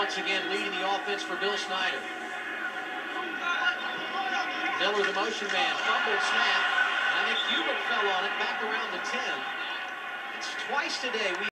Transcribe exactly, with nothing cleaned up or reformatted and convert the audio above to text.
once again leading the offense for Bill Snyder. Miller, the motion man, fumbled snap. And I think Hubert fell on it back around the ten. It's twice today we